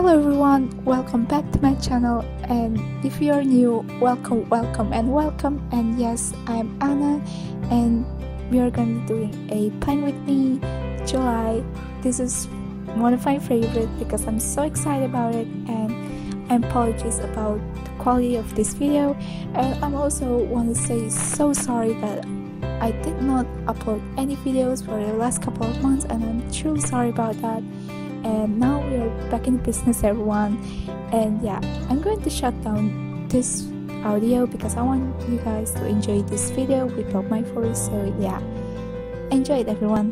Hello everyone, welcome back to my channel, and if you're new, welcome and yes, I'm Anna and we are going to be doing a Plan With Me July. This is one of my favorites because I'm so excited about it, and I apologize about the quality of this video, and I also want to say so sorry that I did not upload any videos for the last couple of months, and I'm truly sorry about that. And now we are back in business, everyone. And yeah, I'm going to shut down this audio because I want you guys to enjoy this video without my voice. So yeah, enjoy it, everyone.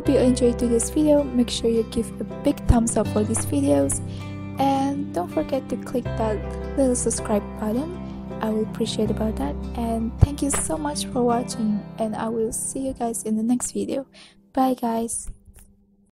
hope you enjoyed today's video. Make sure you give a big thumbs up for these videos, and don't forget to click that little subscribe button. I will appreciate about that, and thank you so much for watching, and I will see you guys in the next video. Bye guys.